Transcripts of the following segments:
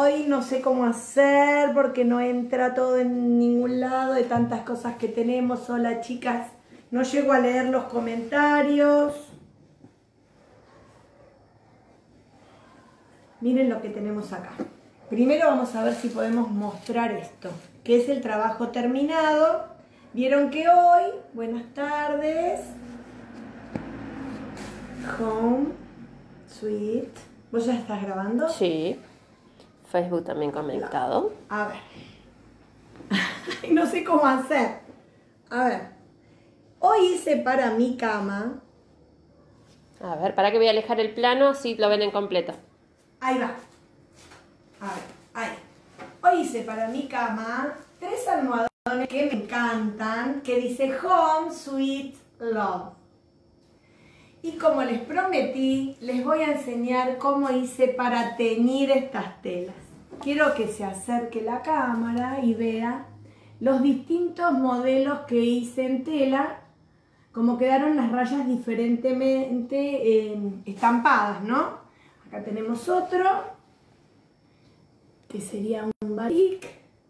hoy no sé cómo hacer porque no entra todo en ningún lado de tantas cosas que tenemos. Hola chicas, no llego a leer los comentarios. Miren lo que tenemos acá. Primero vamos a ver si podemos mostrar esto, que es el trabajo terminado. Vieron que hoy, buenas tardes, Home, Sweet. ¿Vos ya estás grabando? Sí. Facebook también conectado. A ver. No sé cómo hacer. A ver. Hoy hice para mi cama. A ver, para que voy a alejar el plano, así lo ven en completo. Ahí va. A ver, ahí. Hoy hice para mi cama 3 almohadones que me encantan, que dice Home, Sweet, Love. Y como les prometí, les voy a enseñar cómo hice para teñir estas telas. Quiero que se acerque la cámara y vea los distintos modelos que hice en tela, como quedaron las rayas diferentemente estampadas, ¿no? Acá tenemos otro, que sería un batik.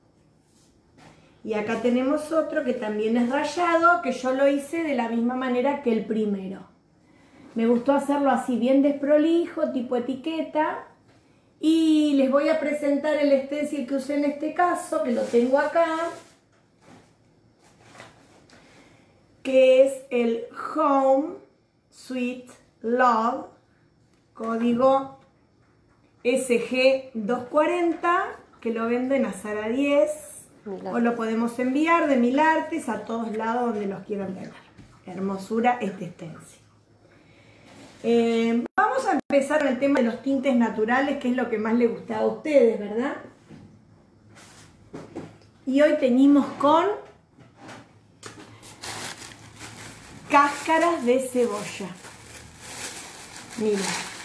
Y acá tenemos otro que también es rayado, que yo lo hice de la misma manera que el primero. Me gustó hacerlo así bien desprolijo, tipo etiqueta. Y les voy a presentar el stencil que usé en este caso, que lo tengo acá. Que es el Home Sweet Love. Código SG240, que lo venden a Zara 10. O lo podemos enviar de Mil Artes a todos lados donde los quieran tener. Hermosura este stencil. Vamos a empezar con el tema de los tintes naturales, que es lo que más les gustaba a ustedes, ¿verdad? Y hoy teñimos con cáscaras de cebolla. Miren.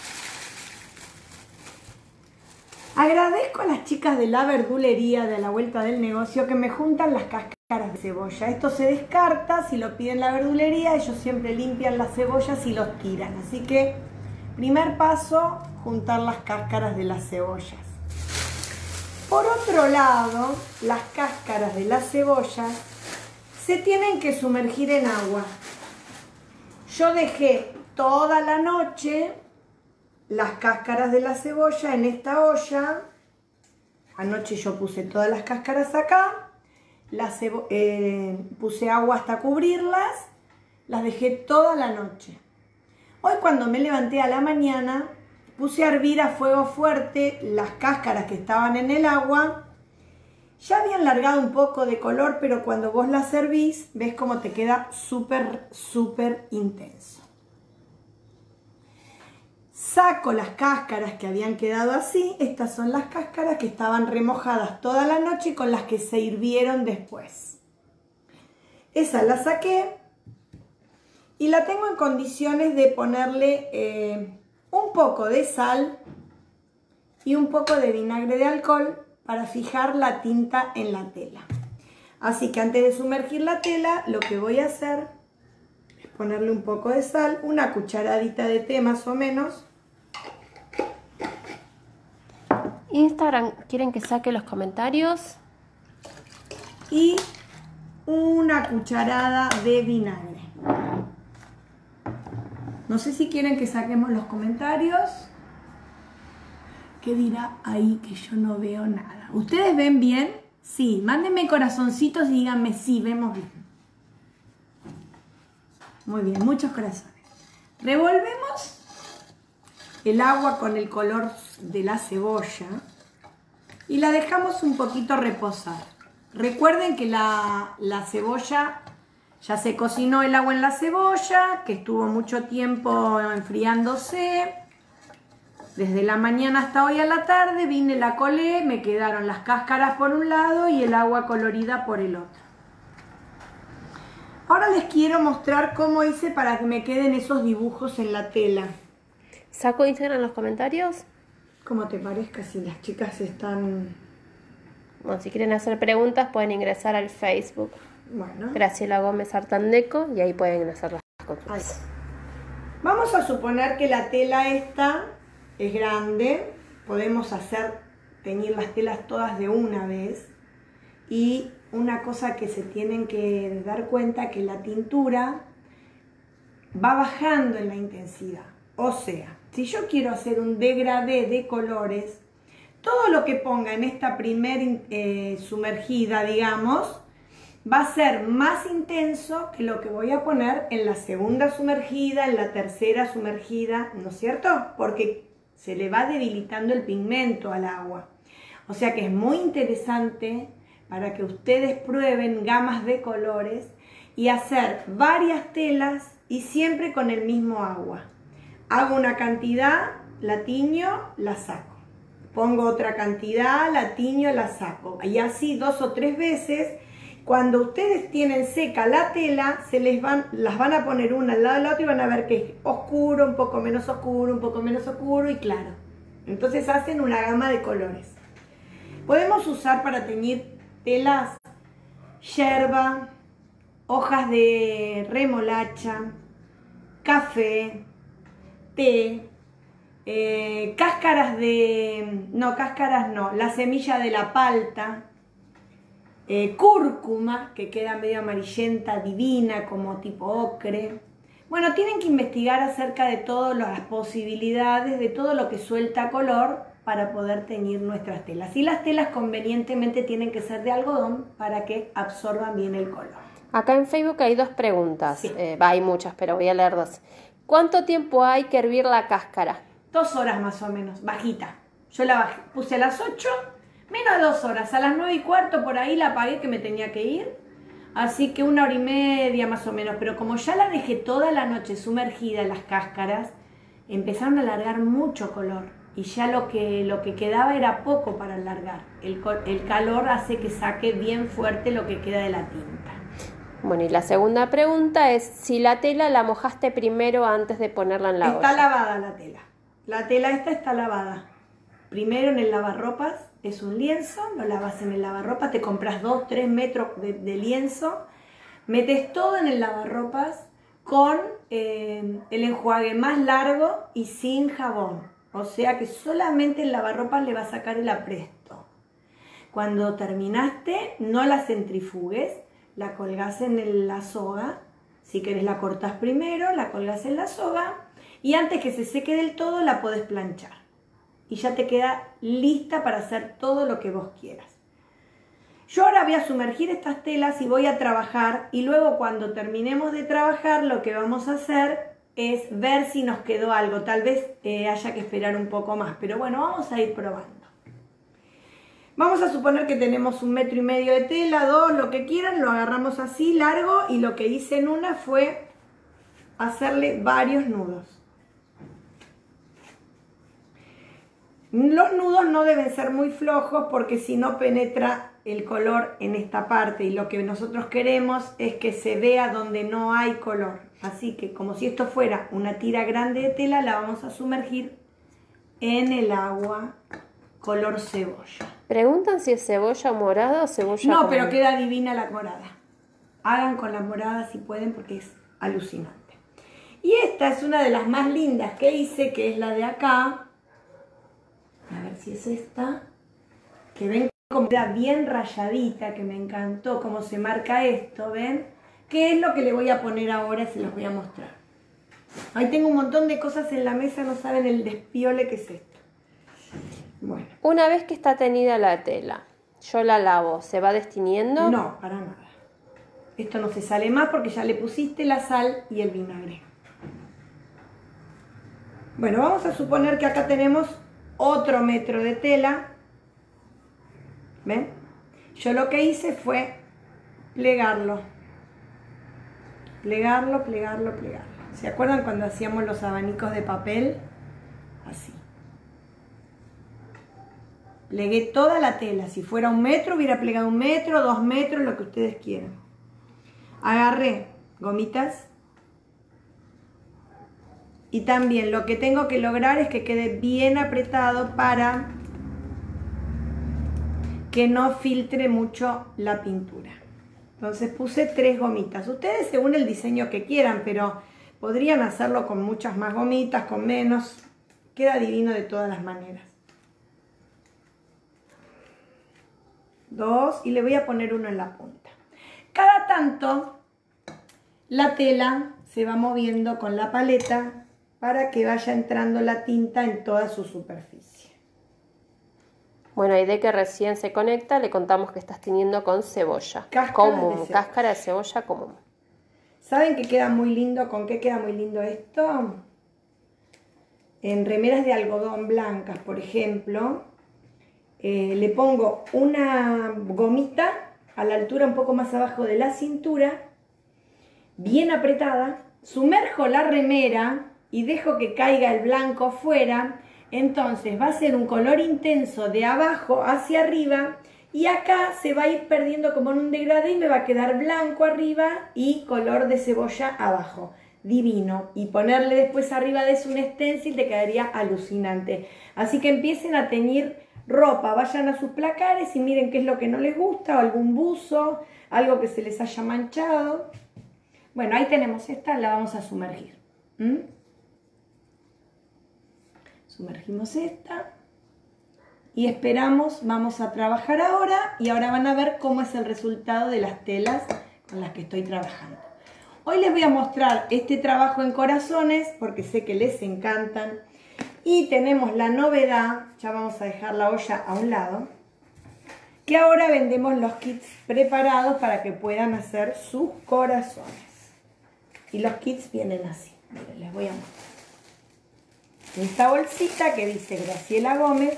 Agradezco a las chicas de la verdulería de la vuelta del negocio que me juntan las cáscaras de cebolla. Esto se descarta, si lo piden la verdulería, ellos siempre limpian las cebollas y los tiran. Así que, primer paso, juntar las cáscaras de las cebollas. Por otro lado, las cáscaras de las cebollas se tienen que sumergir en agua. Yo dejé toda la noche las cáscaras de la cebolla en esta olla. Anoche yo puse todas las cáscaras acá. Puse agua hasta cubrirlas. Las dejé toda la noche. Hoy cuando me levanté a la mañana, puse a hervir a fuego fuerte las cáscaras que estaban en el agua. Ya habían largado un poco de color, pero cuando vos las servís, ves cómo te queda súper, súper intenso. Saco las cáscaras que habían quedado así. Estas son las cáscaras que estaban remojadas toda la noche y con las que se hirvieron después. Esa la saqué y la tengo en condiciones de ponerle un poco de sal y un poco de vinagre de alcohol para fijar la tinta en la tela. Así que antes de sumergir la tela, lo que voy a hacer es ponerle un poco de sal, una cucharadita de té más o menos. Instagram, ¿quieren que saque los comentarios? Y una cucharada de vinagre. No sé si quieren que saquemos los comentarios. ¿Qué dirá ahí que yo no veo nada? ¿Ustedes ven bien? Sí, mándenme corazoncitos y díganme sí, vemos bien. Muy bien, muchos corazones. Revolvemos el agua con el color de la cebolla y la dejamos un poquito reposar. Recuerden que la cebolla, ya se cocinó el agua en la cebolla, que estuvo mucho tiempo enfriándose. Desde la mañana hasta hoy a la tarde vine, la colé, me quedaron las cáscaras por un lado y el agua colorida por el otro. Ahora les quiero mostrar cómo hice para que me queden esos dibujos en la tela. ¿Saco Instagram en los comentarios? Como te parezca, si las chicas están... Bueno, si quieren hacer preguntas pueden ingresar al Facebook. Bueno. Graciela Gómez Artandeco y ahí pueden hacer las consultas. Vamos a suponer que la tela esta es grande. Podemos hacer teñir las telas todas de una vez. Y una cosa que se tienen que dar cuenta, que la tintura va bajando en la intensidad. O sea, si yo quiero hacer un degradé de colores, todo lo que ponga en esta primer sumergida, digamos, va a ser más intenso que lo que voy a poner en la segunda sumergida, en la tercera sumergida, ¿no es cierto? Porque se le va debilitando el pigmento al agua. O sea que es muy interesante para que ustedes prueben gamas de colores y hacer varias telas y siempre con el mismo agua. Hago una cantidad, la tiño, la saco. Pongo otra cantidad, la tiño, la saco. Y así 2 o 3 veces. Cuando ustedes tienen seca la tela, las van a poner una al lado de la otra y van a ver que es oscuro, un poco menos oscuro, un poco menos oscuro y claro. Entonces hacen una gama de colores. Podemos usar para teñir telas yerba, hojas de remolacha, café, té, la semilla de la palta, cúrcuma, que queda medio amarillenta, divina, como tipo ocre. Bueno, tienen que investigar acerca de todas las posibilidades, de todo lo que suelta color para poder teñir nuestras telas. Y las telas convenientemente tienen que ser de algodón para que absorban bien el color. Acá en Facebook hay 2 preguntas. Sí. Hay muchas, pero voy a leer 2. ¿Cuánto tiempo hay que hervir la cáscara? 2 horas más o menos, bajita. Yo la puse a las 8, menos de 2 horas. A las 9:15 por ahí la apagué que me tenía que ir. Así que 1 hora y media más o menos. Pero como ya la dejé toda la noche sumergida en las cáscaras, empezaron a largar mucho color. Y ya lo que quedaba era poco para alargar. El calor hace que saque bien fuerte lo que queda de la tinta. Bueno, y la segunda pregunta es si la tela la mojaste primero antes de ponerla en la olla. Está lavada la tela. La tela esta está lavada. Primero en el lavarropas, es un lienzo, lo lavas en el lavarropas, te compras 2-3 metros de lienzo, metes todo en el lavarropas con el enjuague más largo y sin jabón. O sea que solamente el lavarropas le va a sacar el apresto. Cuando terminaste, no la centrifugues, la colgás en la soga. Si querés la cortás primero, la colgás en la soga y antes que se seque del todo la podés planchar. Y ya te queda lista para hacer todo lo que vos quieras. Yo ahora voy a sumergir estas telas y voy a trabajar y luego cuando terminemos de trabajar lo que vamos a hacer es ver si nos quedó algo. Tal vez haya que esperar un poco más, pero bueno, vamos a ir probando. Vamos a suponer que tenemos 1,5 metros de tela, 2, lo que quieran, lo agarramos así largo y lo que hice en una fue hacerle varios nudos. Los nudos no deben ser muy flojos porque si no penetra el color en esta parte y lo que nosotros queremos es que se vea donde no hay color. Así que como si esto fuera una tira grande de tela, la vamos a sumergir en el agua color cebolla. Preguntan si es cebolla morada o cebolla No, común. pero queda divina la morada. Hagan con la morada si pueden porque es alucinante. Y esta es una de las más lindas que hice, que es la de acá. A ver si es esta. Que ven como queda bien rayadita, que me encantó cómo se marca esto, ¿ven? ¿Qué es lo que le voy a poner ahora y se los voy a mostrar? Ahí tengo un montón de cosas en la mesa, no saben el despiole que es esto. Bueno. Una vez que está teñida la tela, yo la lavo, ¿se va destiñendo? No, para nada. Esto no se sale más porque ya le pusiste la sal y el vinagre. Bueno, vamos a suponer que acá tenemos otro metro de tela. ¿Ven? Yo lo que hice fue plegarlo. Plegarlo, plegarlo, plegarlo. ¿Se acuerdan cuando hacíamos los abanicos de papel? Así. Plegué toda la tela. Si fuera 1 metro, hubiera plegado 1 metro, 2 metros, lo que ustedes quieran. Agarré gomitas. Y también lo que tengo que lograr es que quede bien apretado para que no filtre mucho la pintura. Entonces puse 3 gomitas. Ustedes según el diseño que quieran, pero podrían hacerlo con muchas más gomitas, con menos. Queda divino de todas las maneras. 2 y le voy a poner uno en la punta. Cada tanto la tela se va moviendo con la paleta para que vaya entrando la tinta en toda su superficie. Bueno, y de que recién se conecta, le contamos que estás teniendo con cebolla. Cáscara de cebolla común. ¿Saben qué queda muy lindo? ¿Con qué queda muy lindo esto? En remeras de algodón blancas, por ejemplo, le pongo una gomita a la altura un poco más abajo de la cintura, bien apretada, sumerjo la remera y dejo que caiga el blanco fuera. Entonces va a ser un color intenso de abajo hacia arriba y acá se va a ir perdiendo como en un degradé y me va a quedar blanco arriba y color de cebolla abajo. Divino. Y ponerle después arriba de eso un stencil te quedaría alucinante. Así que empiecen a teñir ropa, vayan a sus placares y miren qué es lo que no les gusta, o algún buzo, algo que se les haya manchado. Bueno, ahí tenemos esta, la vamos a sumergir. Sumergimos esta y esperamos, vamos a trabajar ahora y ahora van a ver cómo es el resultado de las telas con las que estoy trabajando. Hoy les voy a mostrar este trabajo en corazones porque sé que les encantan y tenemos la novedad, ya vamos a dejar la olla a un lado, que ahora vendemos los kits preparados para que puedan hacer sus corazones. Y los kits vienen así, miren, les voy a mostrar. Esta bolsita que dice Graciela Gómez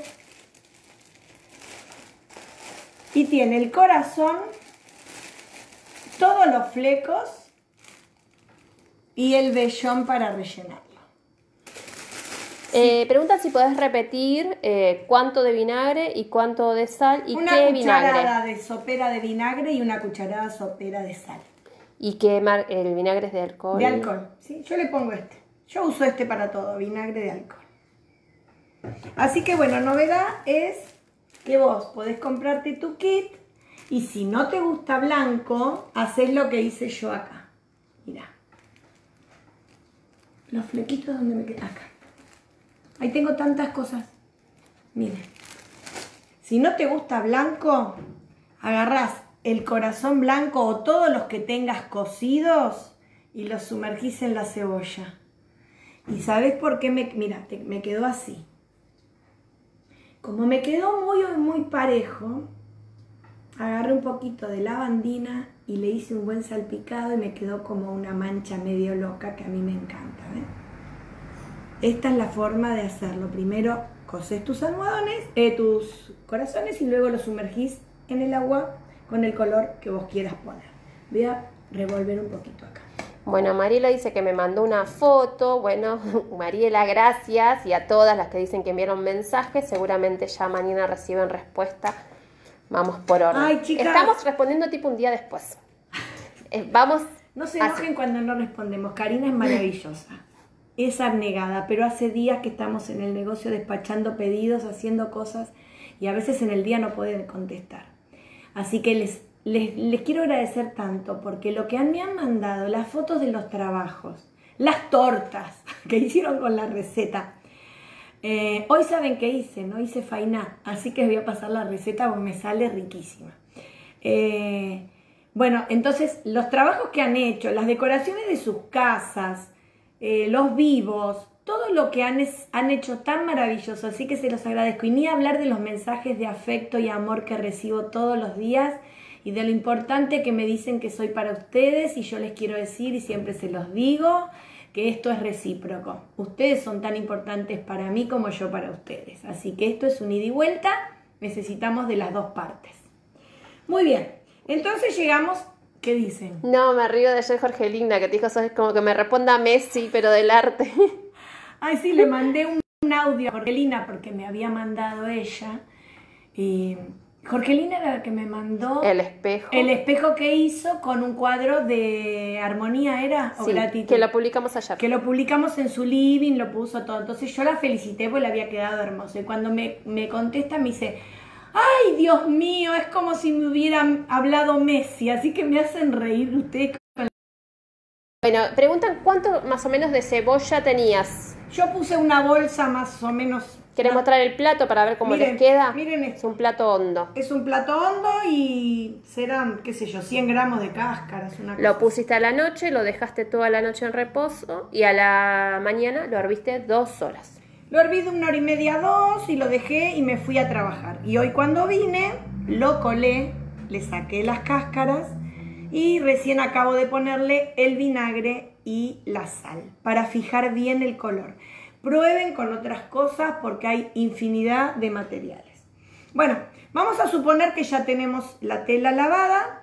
y tiene el corazón, todos los flecos y el vellón para rellenarlo. Pregunta si podés repetir cuánto de vinagre y cuánto de sal y qué vinagre. Una cucharada de sopera de vinagre y una cucharada sopera de sal. ¿Y qué el vinagre es de alcohol? De alcohol, sí. Yo le pongo este. Yo uso este para todo, vinagre de alcohol. Así que bueno, novedad es que vos podés comprarte tu kit y si no te gusta blanco, haces lo que hice yo acá. Mirá. Los flequitos donde me quedan. Acá. Ahí tengo tantas cosas. Miren. Si no te gusta blanco, agarrás el corazón blanco o todos los que tengas cocidos y los sumergís en la cebolla. ¿Y sabes por qué? Mira, me quedó así. Como me quedó muy parejo, agarré un poquito de lavandina y le hice un buen salpicado y me quedó como una mancha medio loca que a mí me encanta, ¿ven? Esta es la forma de hacerlo. Primero cosés tus almohadones, tus corazones y luego los sumergís en el agua con el color que vos quieras poner. Voy a revolver un poquito acá. Bueno, Mariela dice que me mandó una foto. Bueno, Mariela, gracias. Y a todas las que dicen que enviaron mensajes, seguramente ya mañana reciben respuesta. Vamos por orden. Ay, chicas. Estamos respondiendo tipo un día después. Vamos. No se enojen cuando no respondemos. Karina es maravillosa. Es abnegada, pero hace días que estamos en el negocio despachando pedidos, haciendo cosas y a veces en el día no pueden contestar. Así que les quiero agradecer tanto porque lo que me han mandado, las fotos de los trabajos, las tortas que hicieron con la receta. Hoy saben qué hice, ¿no? Hice fainá, así que les voy a pasar la receta porque me sale riquísima. Bueno, entonces los trabajos que han hecho, las decoraciones de sus casas, los vivos, todo lo que han hecho tan maravilloso, así que se los agradezco. Y ni hablar de los mensajes de afecto y amor que recibo todos los días y de lo importante que me dicen que soy para ustedes y yo les quiero decir y siempre se los digo que esto es recíproco. Ustedes son tan importantes para mí como yo para ustedes. Así que esto es un ida y vuelta, necesitamos de las dos partes. Muy bien, entonces llegamos... ¿Qué dicen? No, me río de ayer Jorgelina, que te dijo, ¿sabes? Como que me responda Messi, pero del arte. Ay, sí, le mandé un audio a Jorgelina porque me había mandado ella. Y Jorgelina era la que me mandó... El espejo. El espejo que hizo con un cuadro de armonía, ¿era? Sí, que lo publicamos ayer. Que lo publicamos en su living, lo puso todo. Entonces yo la felicité porque le había quedado hermoso. Y cuando me contesta me dice... ¡Ay, Dios mío! Es como si me hubieran hablado Messi, así que me hacen reír ustedes. Bueno, preguntan cuánto más o menos de cebolla tenías. Yo puse una bolsa más o menos ¿Querés mostrar el plato para ver cómo Miren, les queda? miren Es esto. un plato hondo. Es un plato hondo y serán, qué sé yo, 100 gramos de cáscaras. Una Lo cosa pusiste a la noche, lo dejaste toda la noche en reposo y a la mañana lo herviste 2 horas. Lo herví de 1 hora y media, 2, y lo dejé y me fui a trabajar. Y hoy cuando vine, lo colé, le saqué las cáscaras y recién acabo de ponerle el vinagre y la sal para fijar bien el color. Prueben con otras cosas porque hay infinidad de materiales. Bueno, vamos a suponer que ya tenemos la tela lavada,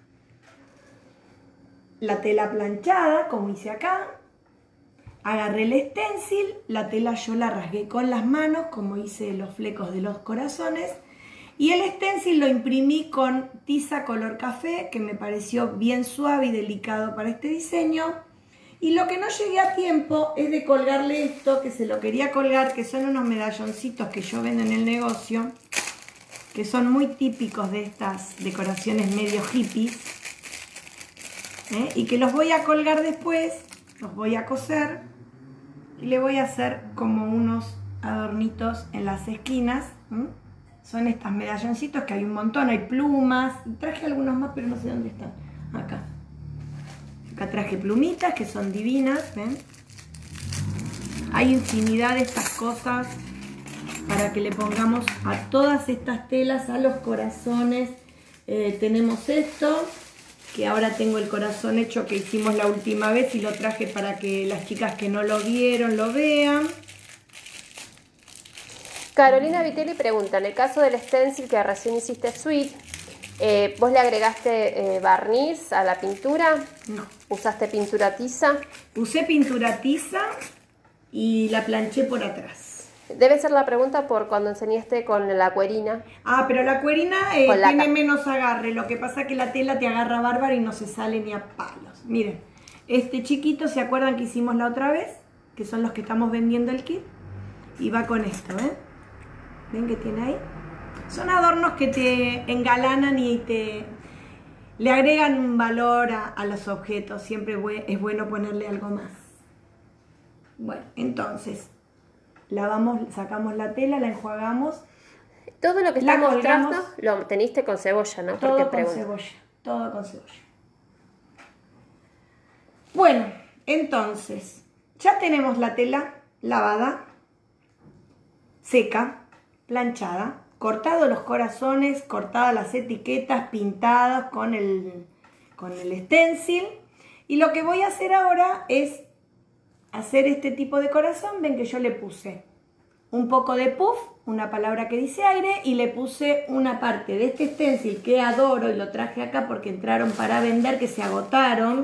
la tela planchada, como hice acá. Agarré el stencil, la tela yo la rasgué con las manos, como hice los flecos de los corazones. Y el stencil lo imprimí con tiza color café, que me pareció bien suave y delicado para este diseño. Y lo que no llegué a tiempo es de colgarle esto, que se lo quería colgar, que son unos medalloncitos que yo vendo en el negocio, que son muy típicos de estas decoraciones medio hippies. Y que los voy a colgar después, los voy a coser y le voy a hacer como unos adornitos en las esquinas. Son estos medalloncitos que hay un montón, hay plumas, traje algunos más pero no sé dónde están. Acá traje plumitas que son divinas, ¿ven? Hay infinidad de estas cosas para que le pongamos a todas estas telas, a los corazones. Tenemos esto, que ahora tengo el corazón hecho que hicimos la última vez y lo traje para que las chicas que no lo vieron lo vean. Carolina Vitelli pregunta, en el caso del stencil que recién hiciste sweet, ¿vos le agregaste barniz a la pintura? No. ¿Usaste pintura tiza? Usé pintura tiza y la planché por atrás. Debe ser la pregunta por cuando enseñaste con la cuerina. Ah, pero la cuerina tiene menos agarre. Lo que pasa es que la tela te agarra bárbaro y no se sale ni a palos. Miren, este chiquito, ¿se acuerdan que hicimos la otra vez? Que son los que estamos vendiendo el kit. Y va con esto, ¿ven? ¿Ven que tiene ahí? Son adornos que te engalanan y le agregan un valor a los objetos. Siempre es bueno ponerle algo más. Bueno, entonces sacamos la tela, la enjuagamos. Todo lo que está mostrando lo teniste con cebolla, ¿no? Todo con cebolla, todo con cebolla. Bueno, entonces, ya tenemos la tela lavada, seca, planchada, cortado los corazones, cortadas las etiquetas, pintadas con el stencil. Y lo que voy a hacer ahora es hacer este tipo de corazón. Ven que yo le puse un poco de puff, una palabra que dice aire, y le puse una parte de este stencil que adoro y lo traje acá porque entraron para vender, que se agotaron.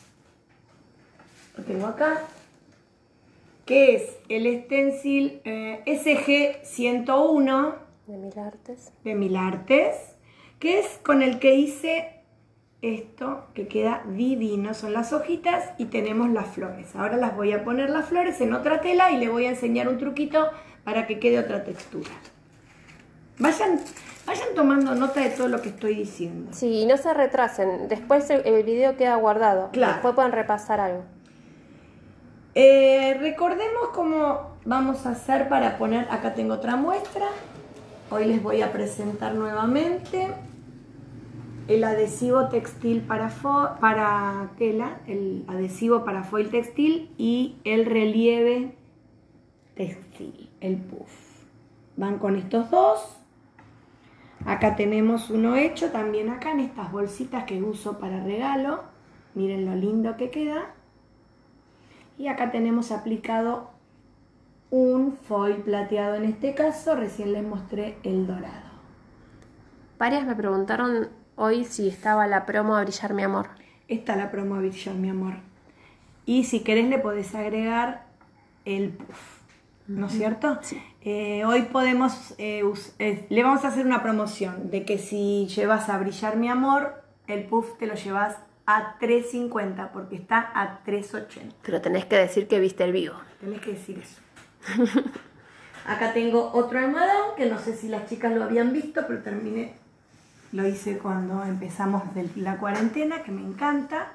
Lo tengo acá, que es el stencil SG 101 de Milartes, que es con el que hice esto, que queda divino. Son las hojitas y tenemos las flores. Ahora las voy a poner las flores en otra tela y le voy a enseñar un truquito para que quede otra textura. Vayan tomando nota de todo lo que estoy diciendo. Sí, no se retrasen. Después el video queda guardado. Claro. Después pueden repasar algo. Recordemos cómo vamos a hacer para poner. Acá tengo otra muestra. Hoy les voy a presentar nuevamente el adhesivo textil para tela, el adhesivo para foil textil y el relieve textil, el puff. Van con estos dos. Acá tenemos uno hecho también acá en estas bolsitas que uso para regalo. Miren lo lindo que queda. Y acá tenemos aplicado un foil plateado en este caso. Recién les mostré el dorado. Varias me preguntaron hoy si estaba la promo a Brillar Mi Amor. Está la promo a Brillar Mi Amor. Y si querés le podés agregar el puff, ¿no es cierto? Sí. Hoy podemos, le vamos a hacer una promoción de que si llevas a Brillar Mi Amor, el puff te lo llevas a $3.50 porque está a $3.80. Pero tenés que decir que viste el vivo. Tenés que decir eso. Acá tengo otro almohadón que no sé si las chicas lo habían visto, pero lo hice cuando empezamos la cuarentena, que me encanta.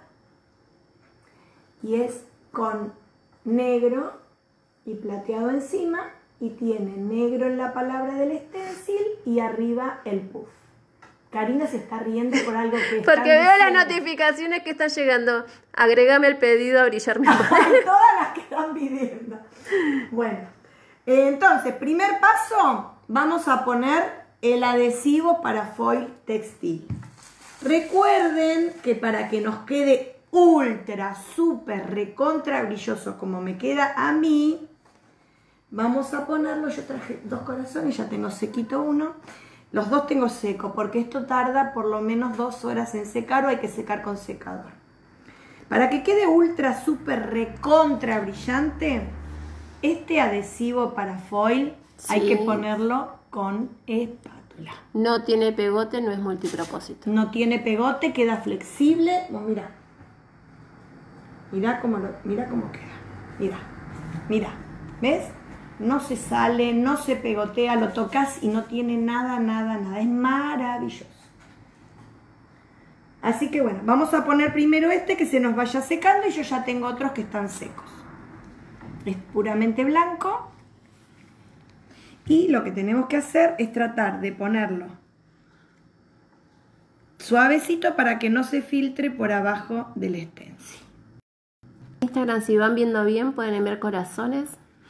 Y es con negro y plateado encima y tiene negro en la palabra del stencil y arriba el puff. Karina se está riendo por algo que está Porque veo las notificaciones que están llegando. Agrégame el pedido a brillar mi mano. Todas las que están pidiendo. Bueno, entonces, primer paso, vamos a poner el adhesivo para foil textil. Recuerden que para que nos quede ultra, súper, recontra brilloso como me queda a mí, vamos a ponerlo. Yo traje 2 corazones, ya tengo sequito uno. Los 2 tengo seco porque esto tarda por lo menos 2 horas en secar o hay que secar con secador. Para que quede ultra, súper, recontra brillante, este adhesivo para foil hay que ponerlo con espátula. No tiene pegote, no es multipropósito. No tiene pegote, queda flexible. Oh, mira. Mira cómo queda. Mira. ¿Ves? No se sale, no se pegotea, lo tocas y no tiene nada. Es maravilloso. Así que bueno, vamos a poner primero este que se nos vaya secando y yo ya tengo otros que están secos. Es puramente blanco. Y lo que tenemos que hacer es tratar de ponerlo suavecito para que no se filtre por abajo del stencil. Instagram, si van viendo bien, pueden enviar corazones.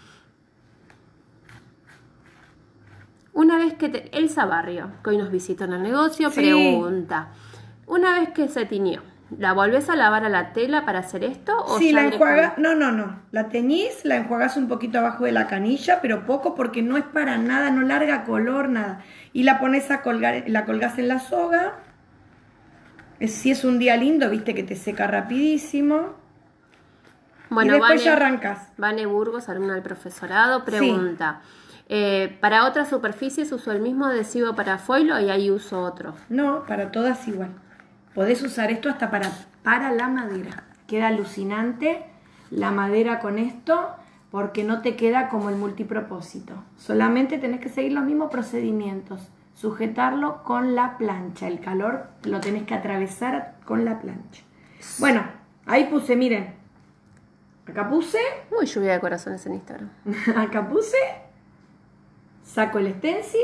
Una vez que Elsa Barrio, que hoy nos visitó en el negocio, pregunta: una vez que se tiñó, ¿la volvés a lavar a la tela para hacer esto? ¿O sí, la enjuagas. No. La teñís, la enjuagás un poquito abajo de la canilla, pero poco porque no es para nada, no larga color, nada. Y la pones a colgar, la colgás en la soga. Si es un día lindo, viste que te seca rapidísimo. Bueno, y después ya arrancás. Vane Burgos, alumna del profesorado, pregunta: ¿para otras superficies uso el mismo adhesivo para foil o ahí uso otro? No, para todas igual. Podés usar esto hasta para la madera. Queda alucinante la madera con esto porque no te queda como el multipropósito. Solamente tenés que seguir los mismos procedimientos. Sujetarlo con la plancha. El calor lo tenés que atravesar con la plancha. Bueno, ahí puse, miren. Acá puse. Uy, lluvia de corazones en Instagram. Acá puse. Saco el stencil.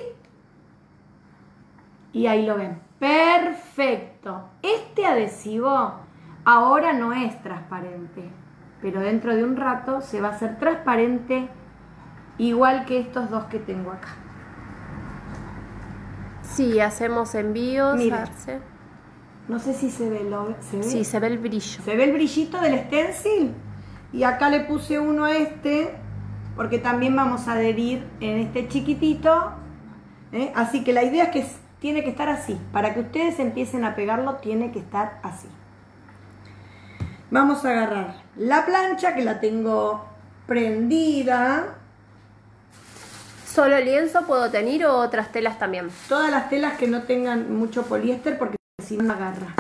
Y ahí lo ven. Perfecto. Este adhesivo ahora no es transparente, pero dentro de un rato se va a hacer transparente igual que estos 2 que tengo acá. Sí, hacemos envíos. Miren, no sé si se ve, ¿se ve? Sí, se ve el brillo. ¿Se ve el brillito del stencil? Y acá le puse uno a este, porque también vamos a adherir en este chiquitito. Así que la idea es que tiene que estar así. Para que ustedes empiecen a pegarlo, tiene que estar así. Vamos a agarrar la plancha, que la tengo prendida. ¿Solo lienzo puedo tener o otras telas también? Todas las telas que no tengan mucho poliéster, porque si no agarra.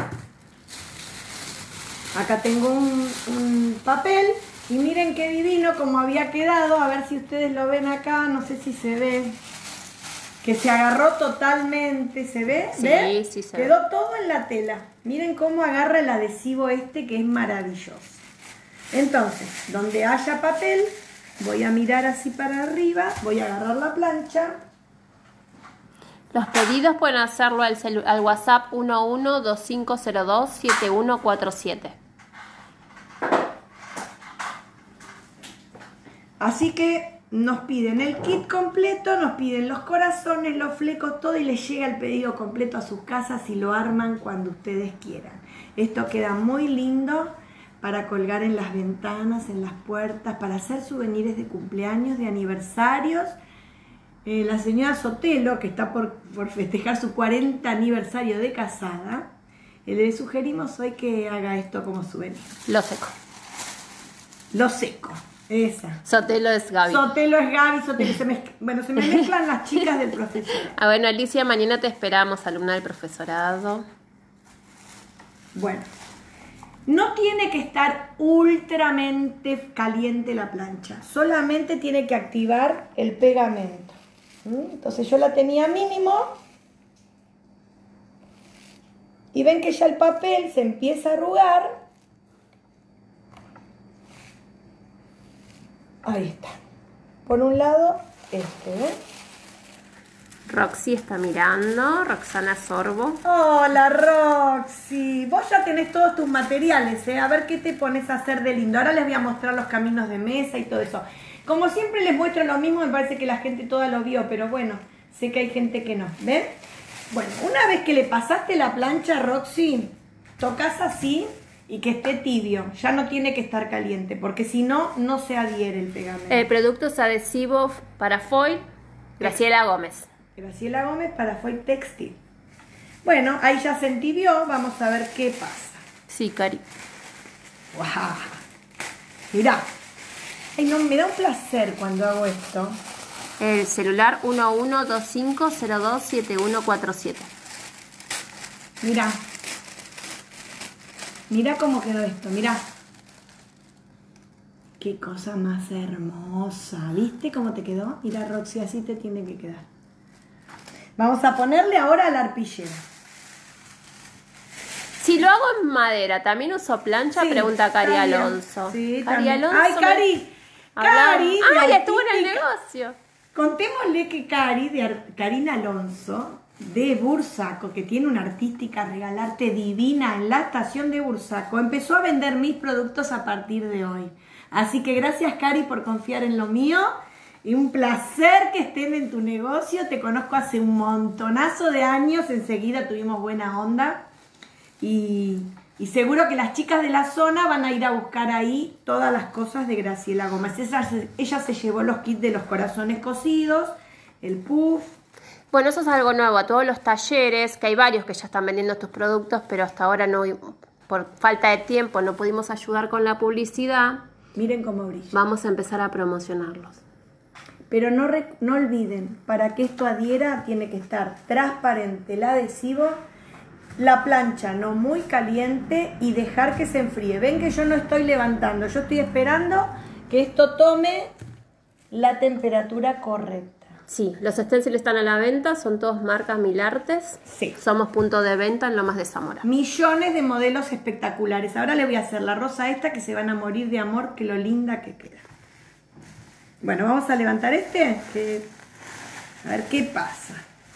Acá tengo un papel y miren qué divino como había quedado. A ver si ustedes lo ven acá, no sé si se ve. Que se agarró totalmente, ¿se ve? Sí, ¿Ven? sí se Quedó todo en la tela. Miren cómo agarra el adhesivo este, que es maravilloso. Entonces, donde haya papel, voy a mirar así para arriba, voy a agarrar la plancha. Los pedidos pueden hacerlo al WhatsApp 1125027147. Así que nos piden el kit completo, nos piden los corazones, los flecos, todo, y les llega el pedido completo a sus casas y lo arman cuando ustedes quieran. Esto queda muy lindo para colgar en las ventanas, en las puertas, para hacer souvenirs de cumpleaños, de aniversarios. La señora Sotelo, que está por festejar su 40 aniversario de casada, le sugerimos hoy que haga esto como souvenir. Lo seco. Lo seco. Esa. Sotelo es Gaby. Sotelo es Gaby, Sotelo se me mezclan las chicas del profesorado. Bueno, Alicia, mañana te esperamos, alumna del profesorado. Bueno, no tiene que estar ultramente caliente la plancha, solamente tiene que activar el pegamento. Entonces yo la tenía mínimo y ven que ya el papel se empieza a arrugar. Ahí está. Por un lado Roxy está mirando, Roxana Sorbo. Hola Roxy, vos ya tenés todos tus materiales, ¿eh? A ver qué te pones a hacer de lindo. Ahora les voy a mostrar los caminos de mesa y todo eso. Como siempre les muestro lo mismo, me parece que la gente toda lo vio, pero bueno, sé que hay gente que no. ¿Ven? Bueno, una vez que le pasaste la plancha, Roxy, tocas así y que esté tibio. Ya no tiene que estar caliente, porque si no, no se adhiere el pegamento. El producto es adhesivo para foil, Graciela Gómez. Graciela Gómez para Foil Textil. Bueno, ahí ya se entibió, vamos a ver qué pasa. Sí, Cari. ¡Wow! Mirá. Ay, no, me da un placer cuando hago esto. El celular 1125027147. Mirá. Mirá cómo quedó esto, mirá. Qué cosa más hermosa. ¿Viste cómo te quedó? Mirá, Roxy, así te tiene que quedar. Vamos a ponerle ahora la arpillera. Si lo hago en madera, ¿también uso plancha? Sí, pregunta Cari también. Alonso. Sí, Cari también. Alonso. Ay, Cari. Cari. Ay, estuvo en el negocio. Contémosle que Karina Alonso de Bursaco, que tiene una artística regalarte divina en la estación de Bursaco, empezó a vender mis productos a partir de hoy. Así que gracias, Cari, por confiar en lo mío. Y un placer que estén en tu negocio. Te conozco hace un montonazo de años. Enseguida tuvimos buena onda. Y seguro que las chicas de la zona van a ir a buscar ahí todas las cosas de Graciela Gómez. Ella se llevó los kits de los corazones cosidos, el puff. Bueno, eso es algo nuevo. A todos los talleres, que hay varios que ya están vendiendo tus productos, pero hasta ahora no, por falta de tiempo, no pudimos ayudar con la publicidad. Miren cómo brilla. Vamos a empezar a promocionarlos. Pero no olviden, para que esto adhiera tiene que estar transparente el adhesivo, la plancha no muy caliente y dejar que se enfríe. Ven que yo no estoy levantando, yo estoy esperando que esto tome la temperatura correcta. Sí, los stencils están a la venta, son todos marcas Milartes. Sí. Somos punto de venta en Lomas de Zamora. Millones de modelos espectaculares. Ahora le voy a hacer la rosa esta que se van a morir de amor, que lo linda que queda. Bueno, vamos a levantar a ver qué pasa.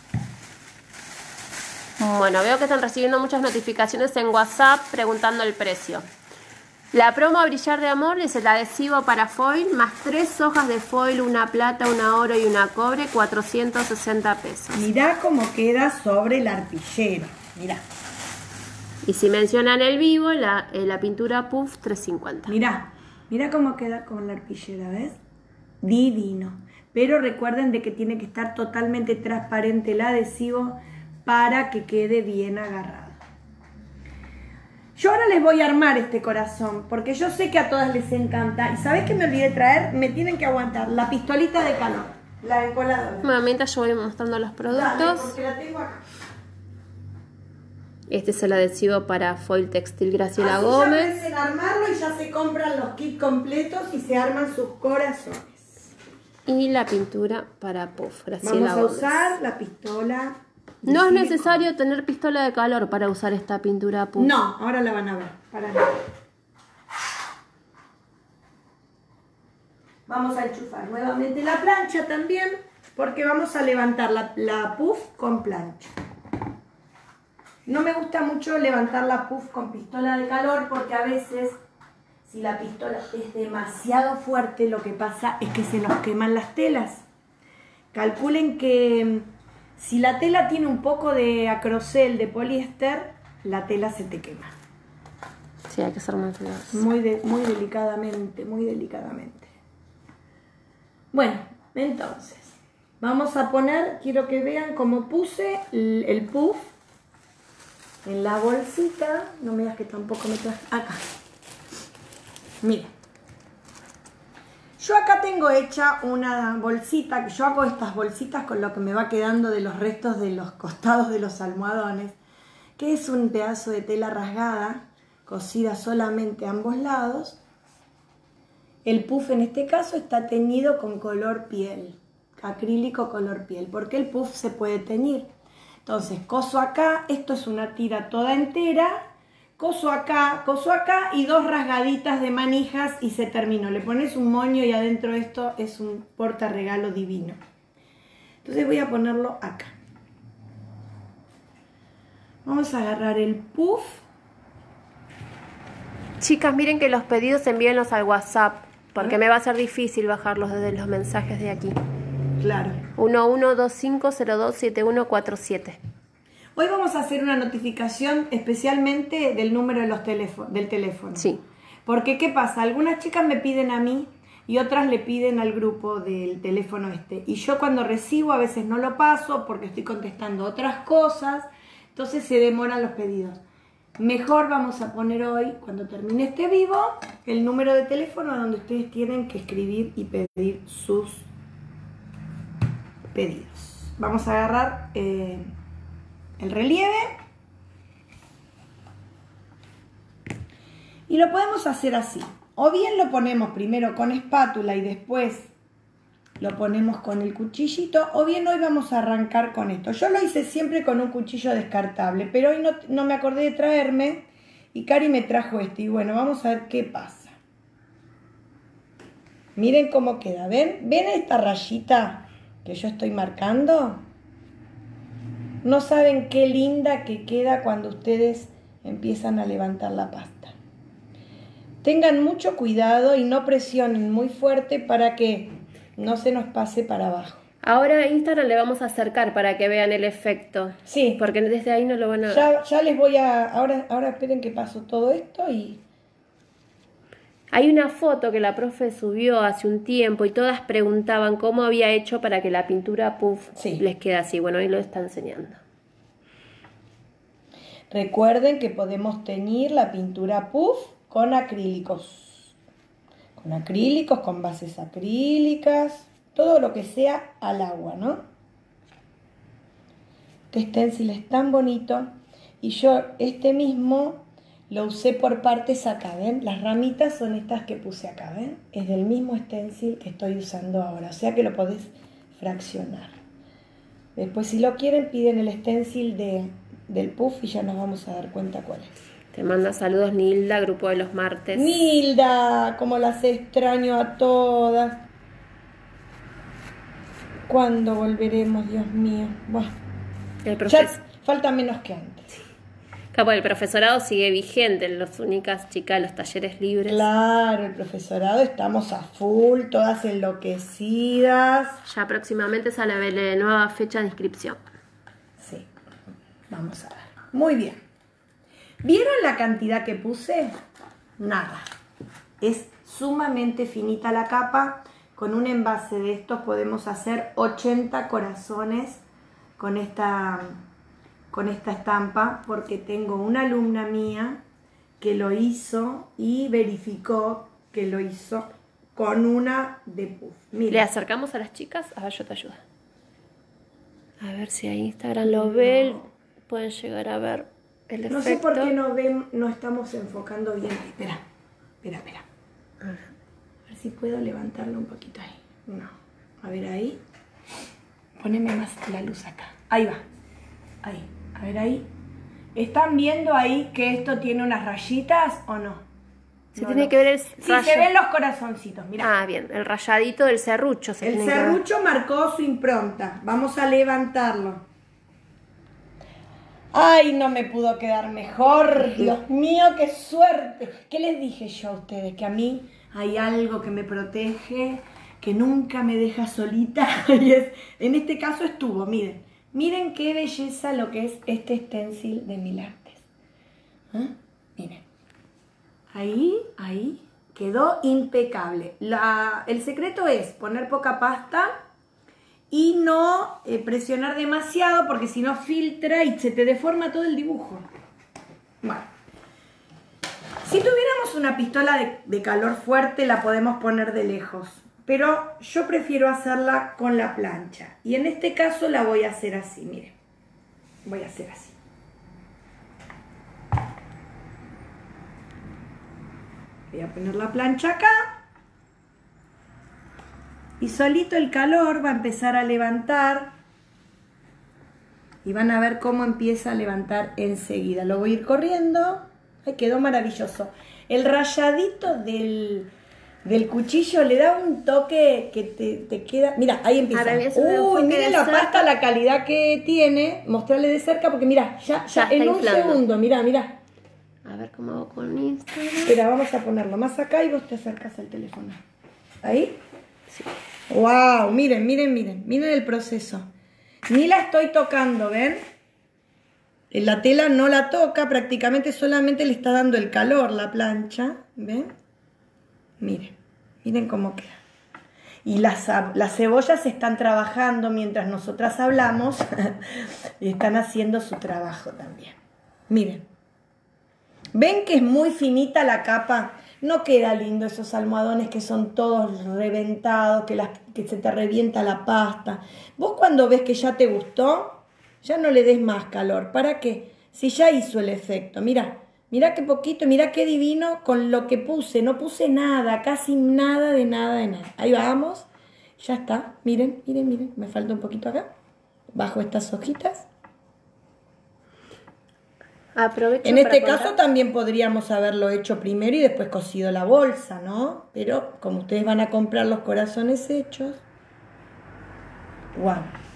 Bueno, veo que están recibiendo muchas notificaciones en WhatsApp preguntando el precio. La promo a brillar de amor es el adhesivo para foil, más 3 hojas de foil, una plata, una oro y una cobre, 460 pesos. Mirá cómo queda sobre la arpillera. Mirá. Y si mencionan el vivo, la pintura puff, 350. Mirá cómo queda con la arpillera, ¿ves? Divino. Pero recuerden de que tiene que estar totalmente transparente el adhesivo para que quede bien agarrado. Yo ahora les voy a armar este corazón, porque yo sé que a todas les encanta. ¿Y sabés qué me olvidé traer? Me tienen que aguantar la pistolita de calor, la encoladora. Bueno, mientras yo voy mostrando los productos. Dale, porque la tengo acá. Este es el adhesivo para foil textil Graciela Así Gómez. ya empiecen a armarlo y ya se compran los kits completos y se arman sus corazones. Y la pintura para puff, Graciela Vamos a Gómez. usar la pistola. No es necesario tener pistola de calor para usar esta pintura puff. No, ahora la van a ver. Para nada. Vamos a enchufar nuevamente la plancha también, porque vamos a levantar la puff con plancha. No me gusta mucho levantar la puff con pistola de calor, porque a veces, si la pistola es demasiado fuerte, lo que pasa es que se nos queman las telas. Calculen que si la tela tiene un poco de acrocel, de poliéster, la tela se te quema. Sí, hay que ser muy cuidadosos. Muy delicadamente, muy delicadamente. Bueno, entonces, vamos a poner, quiero que vean cómo puse el puff en la bolsita. No me digas que tampoco me traje. Acá. Miren. Yo acá tengo hecha una bolsita, que yo hago estas bolsitas con lo que me va quedando de los restos de los costados de los almohadones, que es un pedazo de tela rasgada, cosida solamente a ambos lados. El puff en este caso está teñido con color piel, acrílico color piel, porque el puff se puede teñir. Entonces coso acá, esto es una tira toda entera, coso acá y 2 rasgaditas de manijas y se terminó. Le pones un moño y adentro esto es un portarregalo divino. Entonces voy a ponerlo acá. Vamos a agarrar el puff. Chicas, miren que los pedidos envíenlos al WhatsApp, porque me va a ser difícil bajarlos desde los mensajes de aquí. Claro. 1125027147. Hoy vamos a hacer una notificación especialmente del número de del teléfono. Sí. Porque, ¿qué pasa? Algunas chicas me piden a mí y otras le piden al grupo del teléfono este. Y yo cuando recibo a veces no lo paso porque estoy contestando otras cosas, entonces se demoran los pedidos. Mejor vamos a poner hoy, cuando termine este vivo, el número de teléfono donde ustedes tienen que escribir y pedir sus pedidos. Vamos a agarrar el relieve y lo podemos hacer así. O bien lo ponemos primero con espátula y después lo ponemos con el cuchillito, o bien hoy vamos a arrancar con esto. Yo lo hice siempre con un cuchillo descartable, pero hoy no me acordé de traerme y Cari me trajo este. Y bueno, vamos a ver qué pasa. Miren cómo queda, ¿ven? ¿Ven esta rayita que yo estoy marcando? No saben qué linda que queda cuando ustedes empiezan a levantar la pasta. Tengan mucho cuidado y no presionen muy fuerte para que no se nos pase para abajo. Ahora a Instagram le vamos a acercar para que vean el efecto. Sí. Porque desde ahí no lo van a ver. Ya les voy a... Ahora esperen que paso todo esto y... Hay una foto que la profe subió hace un tiempo y todas preguntaban cómo había hecho para que la pintura puff les quede así. Bueno, ahí lo está enseñando. Recuerden que podemos teñir la pintura puff con acrílicos. Con bases acrílicas, todo lo que sea al agua, ¿no? Este stencil es tan bonito y yo este mismo lo usé por partes acá, ¿ven? Las ramitas son estas que puse acá, ¿ven? Es del mismo stencil que estoy usando ahora, o sea que lo podés fraccionar. Después si lo quieren piden el stencil del puff y ya nos vamos a dar cuenta cuál es. Te manda saludos Nilda, grupo de los martes. Nilda, como las extraño a todas. ¿Cuándo volveremos, Dios mío? Bueno, ya falta menos que antes. Capo, el profesorado sigue vigente, las únicas chicas de los talleres libres. Claro, el profesorado estamos a full, todas enloquecidas. Ya próximamente sale la nueva fecha de inscripción. Sí, vamos a ver. Muy bien. ¿Vieron la cantidad que puse? Nada. Es sumamente finita la capa. Con un envase de estos podemos hacer 80 corazones con esta estampa, porque tengo una alumna mía que lo hizo y verificó que lo hizo con una de puff. Mira. ¿Le acercamos a las chicas? A ver, yo te ayudo. A ver si ahí Instagram lo ve. Pueden llegar a ver el efecto. No sé por qué no estamos enfocando bien. Espera. A ver si puedo levantarlo un poquito ahí. No. A ver ahí. Poneme más la luz acá. Ahí va. Ahí. A ver ahí. ¿Están viendo ahí que esto tiene unas rayitas o no? Se tiene que ver el rayo. Sí, se ven los corazoncitos, mirá. Ah, bien. El rayadito del serrucho. El serrucho marcó su impronta. Vamos a levantarlo. ¡Ay, no me pudo quedar mejor! Dios mío, qué suerte. ¿Qué les dije yo a ustedes? Que a mí hay algo que me protege, que nunca me deja solita. Y en este caso estuvo, miren. Miren qué belleza lo que es este stencil de Mil Artes. ¿Ah? Miren. Ahí quedó impecable. El secreto es poner poca pasta y no presionar demasiado, porque si no filtra y se te deforma todo el dibujo. Bueno. Si tuviéramos una pistola de calor fuerte, la podemos poner de lejos. Pero yo prefiero hacerla con la plancha. Y en este caso la voy a hacer así, miren. Voy a hacer así. Voy a poner la plancha acá. Y solito el calor va a empezar a levantar. Y van a ver cómo empieza a levantar enseguida. Lo voy a ir corriendo. Ay, quedó maravilloso. El rayadito del cuchillo le da un toque que te queda... Mira, ahí empieza. Uy, miren la pasta, la calidad que tiene. Mostrarle de cerca porque mira, ya en un segundo, mira. A ver cómo hago con Instagram. Espera, vamos a ponerlo más acá y vos te acercas al teléfono. ¿Ahí? Sí. Wow, miren el proceso. Ni la estoy tocando, ¿ven? La tela no la toca, prácticamente solamente le está dando el calor la plancha, ¿ven? Miren cómo queda. Y las cebollas están trabajando mientras nosotras hablamos y están haciendo su trabajo también. Miren. ¿Ven que es muy finita la capa? No queda lindo esos almohadones que son todos reventados, que se te revienta la pasta. Vos cuando ves que ya te gustó, ya no le des más calor. ¿Para qué? Si ya hizo el efecto. Mira qué poquito, mira qué divino con lo que puse. No puse nada, casi nada de nada. Ahí vamos. Ya está. Miren. Me falta un poquito acá. Bajo estas hojitas. Aprovecho en este caso también podríamos haberlo hecho primero y después cosido la bolsa, ¿no? Pero como ustedes van a comprar los corazones hechos, ¡wow!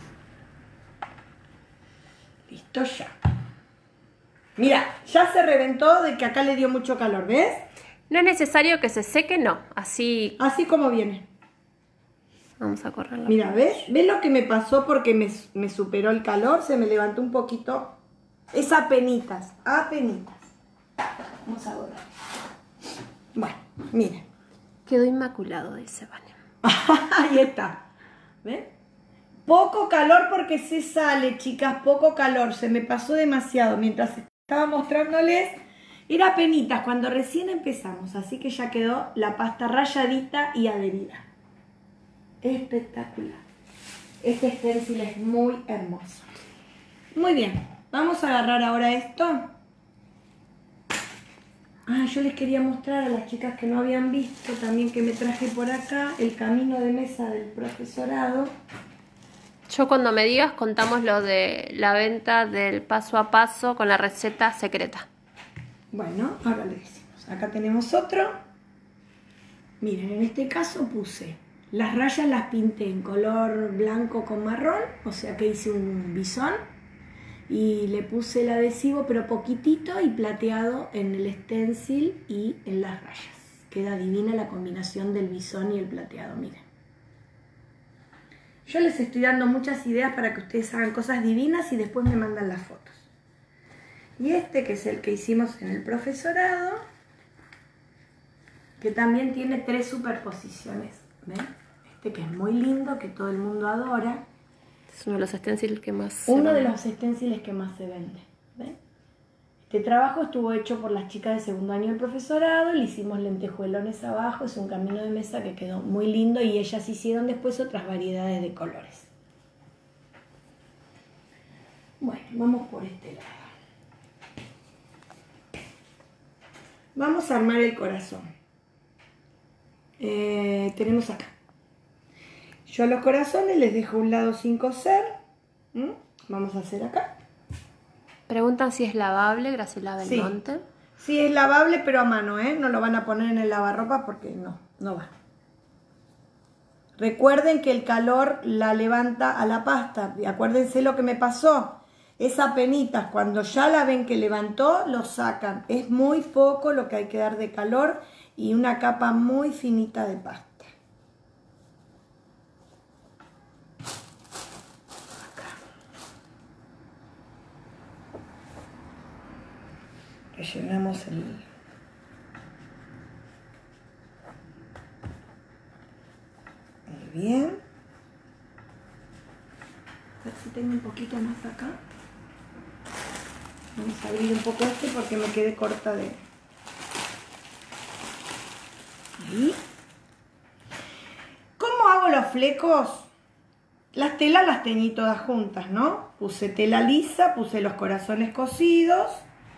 Listo ya. Mira, ya se reventó de que acá le dio mucho calor, ¿ves? No es necesario que se seque, no. Así como viene. Vamos a correrlo. Mira, ¿ves lo que me pasó porque me superó el calor? Se me levantó un poquito. Es apenitas. Vamos a borrar. Bueno, miren. Quedó inmaculado, dice Vane. Ahí está. ¿Ven? Poco calor porque se sale, chicas. Poco calor. Se me pasó demasiado. Mientras estaba mostrándoles, era apenitas cuando recién empezamos. Así que ya quedó la pasta rayadita y adherida. Espectacular. Este stencil es muy hermoso. Muy bien. Vamos a agarrar ahora esto. Yo les quería mostrar a las chicas que no habían visto también que me traje por acá el camino de mesa del profesorado. Yo cuando me digas contamos lo de la venta del paso a paso con la receta secreta. Bueno, ahora le decimos. Acá tenemos otro. Miren, en este caso puse las rayas, las pinté en color blanco con marrón, o sea que hice un bisón. Y le puse el adhesivo pero poquitito y plateado en el stencil y en las rayas. Queda divina la combinación del bisón y el plateado, miren. Yo les estoy dando muchas ideas para que ustedes hagan cosas divinas y después me mandan las fotos. Y este que es el que hicimos en el profesorado, que también tiene 3 superposiciones, ¿ven? Este que es muy lindo, que todo el mundo adora. Es uno de los stencils que más se vende. ¿Ven? Este trabajo estuvo hecho por las chicas de segundo año del profesorado, le hicimos lentejuelones abajo, es un camino de mesa que quedó muy lindo y ellas hicieron después otras variedades de colores. Bueno, vamos por este lado. Vamos a armar el corazón. Tenemos acá. Yo a los corazones les dejo un lado sin coser. Vamos a hacer acá. Preguntan si es lavable, Graciela Belmonte. Sí, es lavable, pero a mano, ¿eh? No lo van a poner en el lavarropas porque no va. Recuerden que el calor la levanta a la pasta. Y acuérdense lo que me pasó. Esas penitas, cuando ya la ven que levantó, lo sacan. Es muy poco lo que hay que dar de calor y una capa muy finita de pasta. Rellenamos el... Muy bien. A ver si tengo un poquito más acá. Vamos a abrir un poco este porque me quedé corta de... Ahí. ¿Cómo hago los flecos? Las telas las teñí todas juntas, ¿no? Puse tela lisa, puse los corazones cosidos.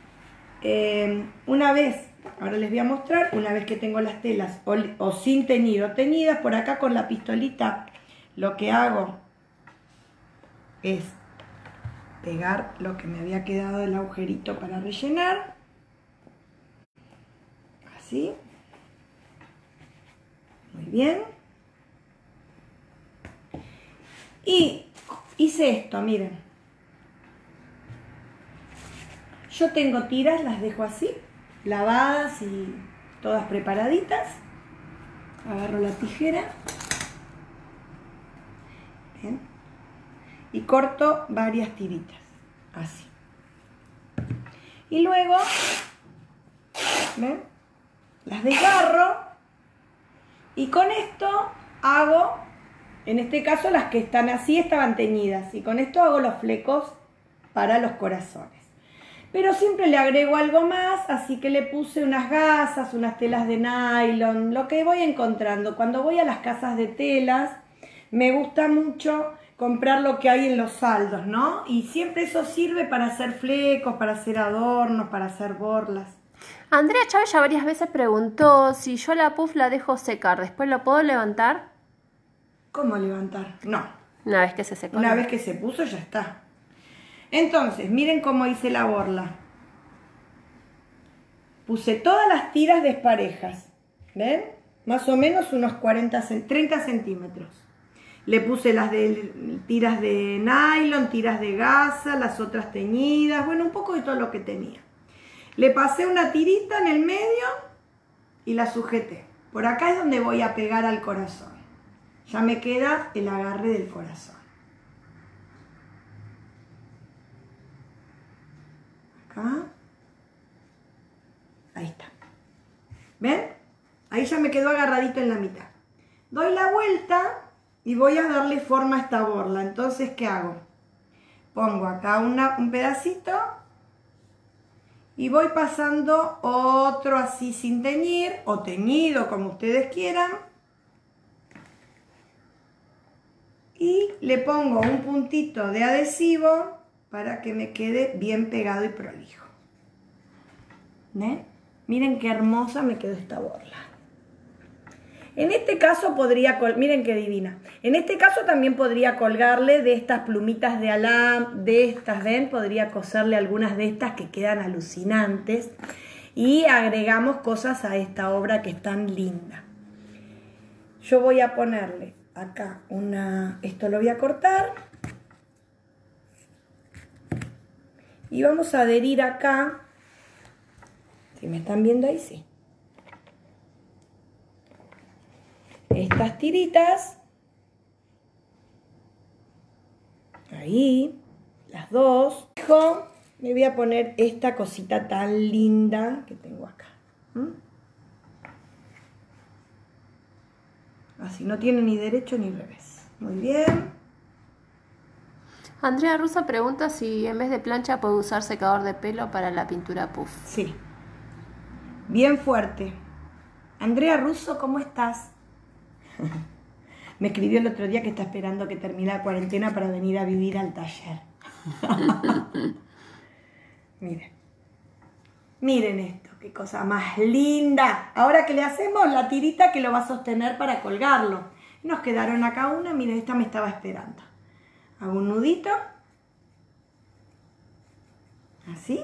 Una vez, ahora les voy a mostrar, una vez que tengo las telas o sin teñido, teñidas, por acá con la pistolita, lo que hago es pegar lo que me había quedado del agujerito para rellenar. Así. Muy bien. Y hice esto, miren. Yo tengo tiras, las dejo así, lavadas y todas preparaditas. Agarro la tijera. Bien. Y corto varias tiritas, así. Y luego, ¿ven? Las desgarro y con esto hago, en este caso las que están así estaban teñidas, y con esto hago los flecos para los corazones. Pero siempre le agrego algo más, así que le puse unas gasas, unas telas de nylon, lo que voy encontrando. Cuando voy a las casas de telas, me gusta mucho comprar lo que hay en los saldos, ¿no? Y siempre eso sirve para hacer flecos, para hacer adornos, para hacer borlas. Andrea Chávez ya varias veces preguntó si yo la puff la dejo secar, ¿después lo puedo levantar? ¿Cómo levantar? No. Una vez que se secó. Una vez que se puso ya está. Entonces, miren cómo hice la borla. Puse todas las tiras desparejas, ¿ven? Más o menos unos 30 centímetros. Le puse las de tiras de nylon, tiras de gasa, las otras teñidas, bueno, un poco de todo lo que tenía. Le pasé una tirita en el medio y la sujeté. Por acá es donde voy a pegar al corazón. Ya me queda el agarre del corazón. Acá. Ahí está. ¿Ven? Ahí ya me quedó agarradito en la mitad. Doy la vuelta y voy a darle forma a esta borla. Entonces, ¿qué hago? Pongo acá un pedacito y voy pasando otro así sin teñir o teñido, como ustedes quieran. Y le pongo un puntito de adhesivo para que me quede bien pegado y prolijo. ¿Ven? Miren qué hermosa me quedó esta borla. En este caso podría, miren qué divina. En este caso también podría colgarle de estas plumitas de alambre, de estas, ¿ven? Podría coserle algunas de estas que quedan alucinantes. Y agregamos cosas a esta obra que es tan linda. Yo voy a ponerle acá esto lo voy a cortar. Y vamos a adherir acá. Si me están viendo ahí, sí. Estas tiritas, ahí, las dos. Me voy a poner esta cosita tan linda que tengo acá. Así, no tiene ni derecho ni revés. Muy bien. Andrea Russo pregunta si en vez de plancha puedo usar secador de pelo para la pintura puff. Sí. Bien fuerte. Andrea Russo, ¿cómo estás? Me escribió el otro día que está esperando que termine la cuarentena para venir a vivir al taller. Miren. Miren esto, qué cosa más linda. Ahora que le hacemos la tirita que lo va a sostener para colgarlo. Nos quedaron acá una, miren, esta me estaba esperando. Hago un nudito. Así.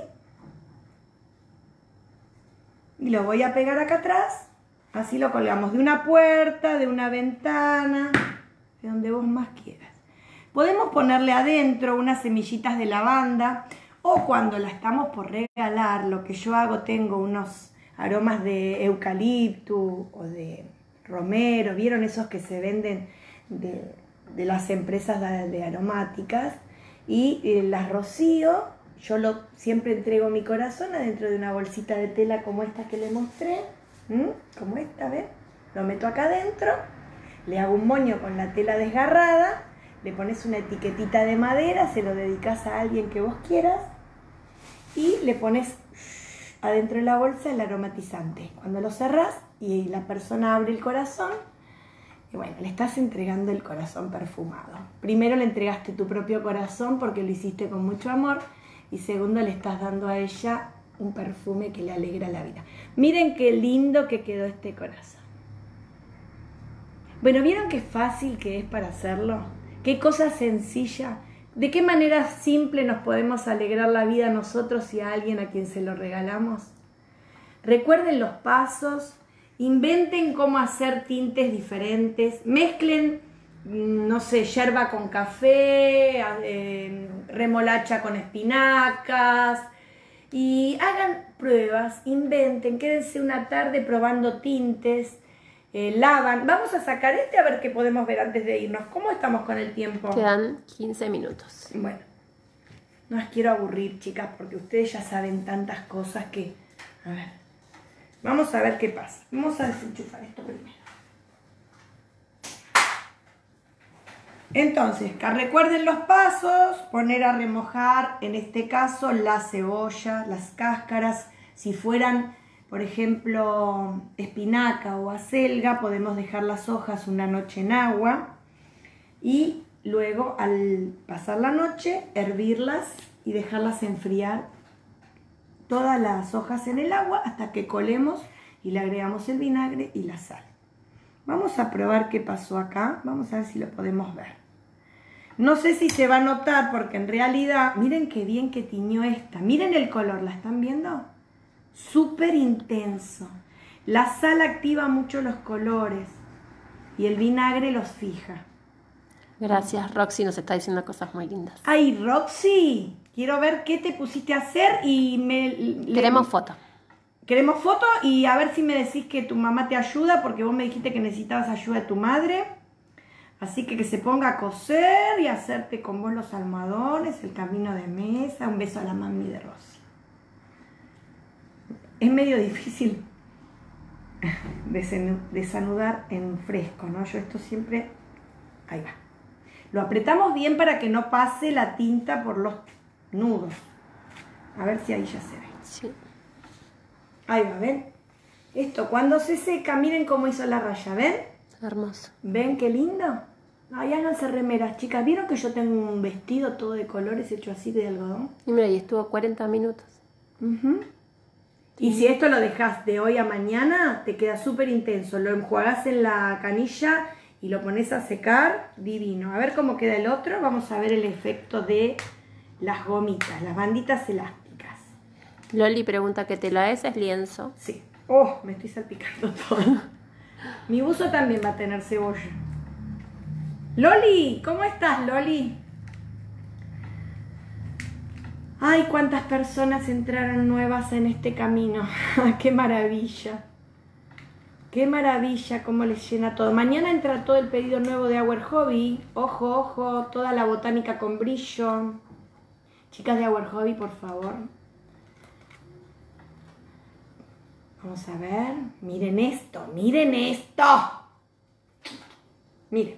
Y lo voy a pegar acá atrás. Así lo colgamos de una puerta, de una ventana, de donde vos más quieras. Podemos ponerle adentro unas semillitas de lavanda o cuando la estamos por regalar, lo que yo hago, tengo unos aromas de eucalipto o de romero. ¿Vieron esos que se venden de las empresas de aromáticas? Y las rocío. Yo siempre entrego mi corazón adentro de una bolsita de tela como esta que le mostré. Como esta, ¿ven? Lo meto acá adentro, le hago un moño con la tela desgarrada, le pones una etiquetita de madera, se lo dedicas a alguien que vos quieras y le pones adentro de la bolsa el aromatizante. Cuando lo cerrás y la persona abre el corazón, y bueno, le estás entregando el corazón perfumado. Primero le entregaste tu propio corazón porque lo hiciste con mucho amor y segundo le estás dando a ella un perfume que le alegra la vida. Miren qué lindo que quedó este corazón. Bueno, ¿vieron qué fácil que es para hacerlo? Qué cosa sencilla. ¿De qué manera simple nos podemos alegrar la vida nosotros y a alguien a quien se lo regalamos? Recuerden los pasos, inventen cómo hacer tintes diferentes, mezclen, no sé, yerba con café, remolacha con espinacas y hagan pruebas, inventen, quédense una tarde probando tintes, lavan. Vamos a sacar a ver qué podemos ver antes de irnos. ¿Cómo estamos con el tiempo? Quedan 15 minutos. Bueno, no las quiero aburrir, chicas, porque ustedes ya saben tantas cosas que... A ver, vamos a ver qué pasa. Vamos a desenchufar esto primero. Entonces, que recuerden los pasos, poner a remojar, en este caso, la cebolla, las cáscaras. Si fueran, por ejemplo, espinaca o acelga, podemos dejar las hojas una noche en agua y luego, al pasar la noche, hervirlas y dejarlas enfriar todas las hojas en el agua hasta que colemos y le agregamos el vinagre y la sal. Vamos a probar qué pasó acá. Vamos a ver si lo podemos ver. No sé si se va a notar porque en realidad, miren qué bien que tiñó esta. Miren el color, ¿la están viendo? Súper intenso. La sal activa mucho los colores y el vinagre los fija. Gracias, Roxy nos está diciendo cosas muy lindas. Ay, Roxy, quiero ver qué te pusiste a hacer y Queremos foto. Queremos foto y a ver si me decís que tu mamá te ayuda porque vos me dijiste que necesitabas ayuda de tu madre. Así que se ponga a coser y a hacerte con vos los almohadones, el camino de mesa. Un beso a la mami de Rosy. Es medio difícil desanudar en fresco, ¿no? Yo esto siempre... Ahí va. Lo apretamos bien para que no pase la tinta por los nudos. A ver si ahí ya se ve. Sí. Ahí va, ¿ven? Esto cuando se seca, miren cómo hizo la raya, ¿ven? Hermoso. ¿Ven qué lindo? Ay, háganse remeras, chicas. ¿Vieron que yo tengo un vestido todo de colores hecho así de algodón? Y mira, y estuvo 40 minutos. Y si esto lo dejas de hoy a mañana, te queda súper intenso. Lo enjuagás en la canilla y lo pones a secar, divino. A ver cómo queda el otro. Vamos a ver el efecto de las gomitas, las banditas elásticas. Loli pregunta que te la es lienzo. Sí. Oh, me estoy salpicando todo. Mi buzo también va a tener cebolla. Loli, ¿cómo estás, Loli? Ay, cuántas personas entraron nuevas en este camino. Qué maravilla. Qué maravilla cómo les llena todo. Mañana entra todo el pedido nuevo de Our Hobby. Ojo, ojo, toda la botánica con brillo. Chicas de Our Hobby, por favor. Vamos a ver. Miren esto, miren esto. Miren.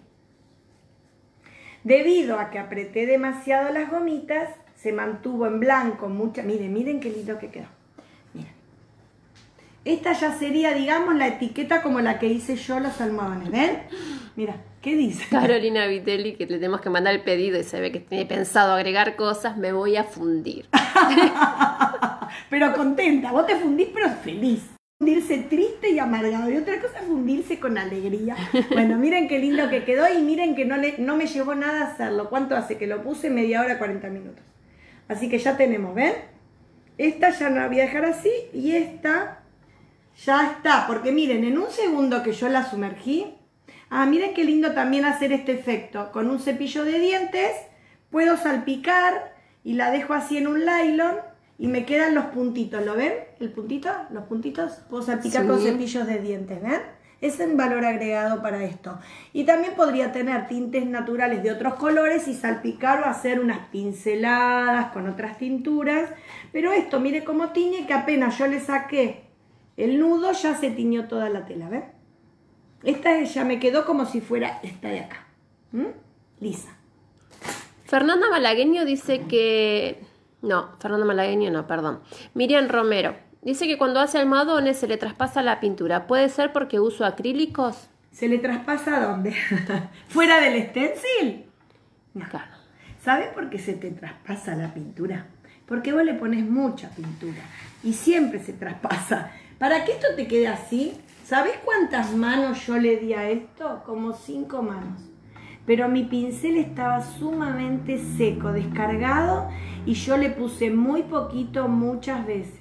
Debido a que apreté demasiado las gomitas, se mantuvo en blanco mucha... Miren, miren qué lindo que quedó. Miren. Esta ya sería, digamos, la etiqueta como la que hice yo los almohadones. ¿Ven? Mira, ¿qué dice? Carolina Vitelli, que le tenemos que mandar el pedido y se ve que tiene pensado agregar cosas, me voy a fundir. Pero contenta, vos te fundís pero feliz. Fundirse triste y amargado. Y otra cosa es fundirse con alegría. Bueno, miren qué lindo que quedó y miren que no me llevó nada hacerlo. ¿Cuánto hace que lo puse? Media hora, 40 minutos. Así que ya tenemos, ¿ven? Esta ya no la voy a dejar así y esta ya está. Porque miren, en un segundo que yo la sumergí... Ah, miren qué lindo también hacer este efecto. Con un cepillo de dientes puedo salpicar y la dejo así en un nylon. Y me quedan los puntitos, ¿lo ven? ¿El puntito? ¿Los puntitos? Puedo salpicar Sí. con cepillos de dientes, ¿ven? Es un valor agregado para esto. Y también podría tener tintes naturales de otros colores y salpicar o hacer unas pinceladas con otras tinturas. Pero esto, mire cómo tiñe, que apenas yo le saqué el nudo, ya se tiñó toda la tela, ¿ven? Esta ya me quedó como si fuera esta de acá. Lisa. Fernanda Malagueño dice que... No, Fernanda Malagueño no, perdón. Miriam Romero dice que cuando hace almohadones se le traspasa la pintura. ¿Puede ser porque uso acrílicos? ¿Se le traspasa a dónde? ¿Fuera del stencil? No. Claro. ¿Sabes por qué se te traspasa la pintura? Porque vos le pones mucha pintura y siempre se traspasa. Para que esto te quede así, ¿sabes cuántas manos yo le di a esto? Como 5 manos. Pero mi pincel estaba sumamente seco, descargado, y yo le puse muy poquito muchas veces.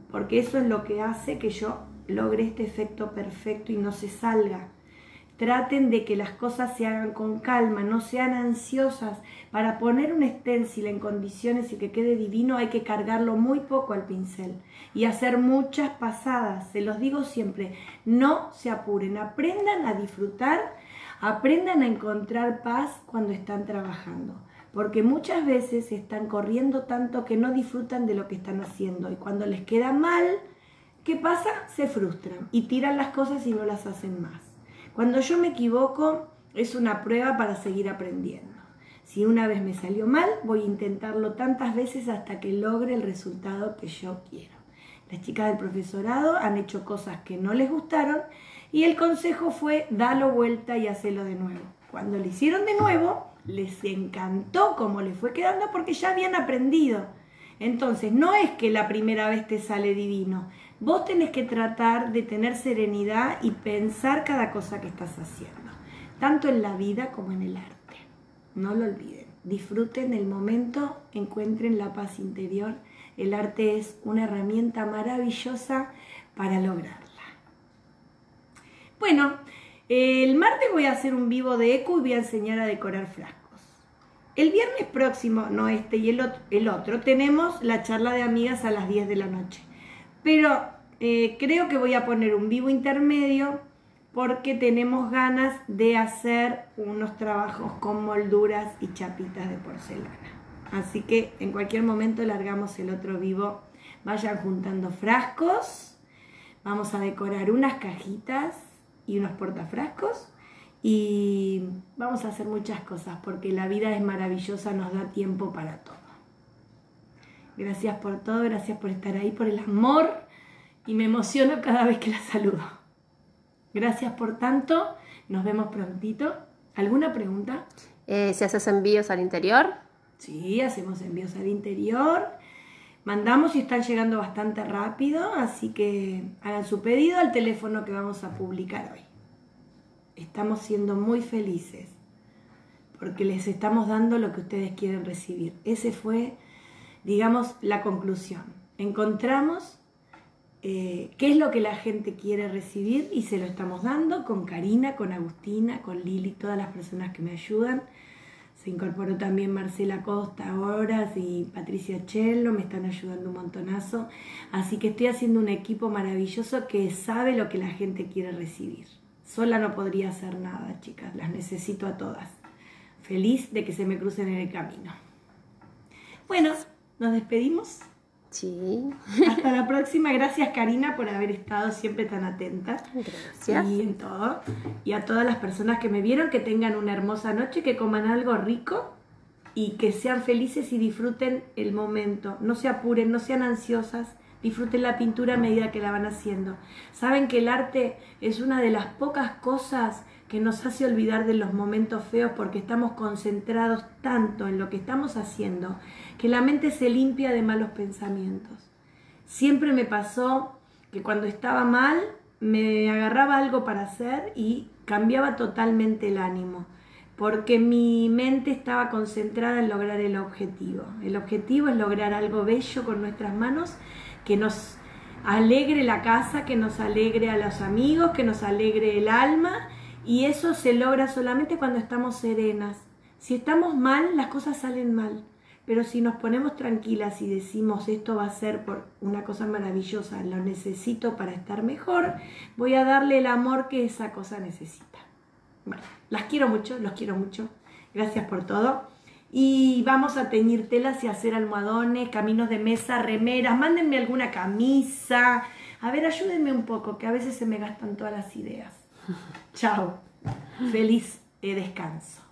porque eso es lo que hace que yo logre este efecto perfecto y no se salga. Traten de que las cosas se hagan con calma, no sean ansiosas. Para poner un stencil en condiciones y que quede divino hay que cargarlo muy poco al pincel y hacer muchas pasadas. Se los digo siempre, no se apuren, aprendan a disfrutar, aprendan a encontrar paz cuando están trabajando. Porque muchas veces están corriendo tanto que no disfrutan de lo que están haciendo y cuando les queda mal, ¿qué pasa? Se frustran y tiran las cosas y no las hacen más. Cuando yo me equivoco, es una prueba para seguir aprendiendo. Si una vez me salió mal, voy a intentarlo tantas veces hasta que logre el resultado que yo quiero. Las chicas del profesorado han hecho cosas que no les gustaron y el consejo fue dalo vuelta y hacelo de nuevo. Cuando lo hicieron de nuevo, les encantó cómo les fue quedando porque ya habían aprendido. Entonces, no es que la primera vez te sale divino. Vos tenés que tratar de tener serenidad y pensar cada cosa que estás haciendo, tanto en la vida como en el arte. No lo olviden. Disfruten el momento, encuentren la paz interior. El arte es una herramienta maravillosa para lograrla. Bueno, el martes voy a hacer un vivo de eco y voy a enseñar a decorar frascos. El viernes próximo, no este y el otro, tenemos la charla de amigas a las 10 de la noche. Pero creo que voy a poner un vivo intermedio porque tenemos ganas de hacer unos trabajos con molduras y chapitas de porcelana. Así que en cualquier momento largamos el otro vivo. Vayan juntando frascos. Vamos a decorar unas cajitas y unos portafrascos. Y vamos a hacer muchas cosas porque la vida es maravillosa, nos da tiempo para todo. Gracias por todo, gracias por estar ahí, por el amor y me emociono cada vez que la saludo. Gracias por tanto, nos vemos prontito. ¿Alguna pregunta? ¿Si haces envíos al interior? Sí, hacemos envíos al interior. Mandamos y están llegando bastante rápido, así que hagan su pedido al teléfono que vamos a publicar hoy. Estamos siendo muy felices porque les estamos dando lo que ustedes quieren recibir. Ese fue, digamos, la conclusión. Encontramos qué es lo que la gente quiere recibir y se lo estamos dando con Karina, con Agustina, con Lili, todas las personas que me ayudan. Se incorporó también Marcela Costa ahora y Patricia Cello, me están ayudando un montonazo. Así que estoy haciendo un equipo maravilloso que sabe lo que la gente quiere recibir. Sola no podría hacer nada, chicas, las necesito a todas. Feliz de que se me crucen en el camino. Bueno, ¿nos despedimos? Sí. Hasta la próxima. Gracias, Karina, por haber estado siempre tan atenta. Gracias. Y en todo. Y a todas las personas que me vieron, que tengan una hermosa noche, que coman algo rico y que sean felices y disfruten el momento. No se apuren, no sean ansiosas. Disfruten la pintura a medida que la van haciendo. Saben que el arte es una de las pocas cosas que nos hace olvidar de los momentos feos porque estamos concentrados tanto en lo que estamos haciendo que la mente se limpia de malos pensamientos. Siempre me pasó que cuando estaba mal me agarraba algo para hacer y cambiaba totalmente el ánimo porque mi mente estaba concentrada en lograr el objetivo. El objetivo es lograr algo bello con nuestras manos que nos alegre la casa, que nos alegre a los amigos, que nos alegre el alma, y eso se logra solamente cuando estamos serenas. Si estamos mal, las cosas salen mal, pero si nos ponemos tranquilas y decimos esto va a ser por una cosa maravillosa, lo necesito para estar mejor, voy a darle el amor que esa cosa necesita. Bueno, las quiero mucho, los quiero mucho. Gracias por todo. Y vamos a teñir telas y hacer almohadones, caminos de mesa, remeras. Mándenme alguna camisa. A ver, ayúdenme un poco, que a veces se me gastan todas las ideas. Chao. Feliz descanso.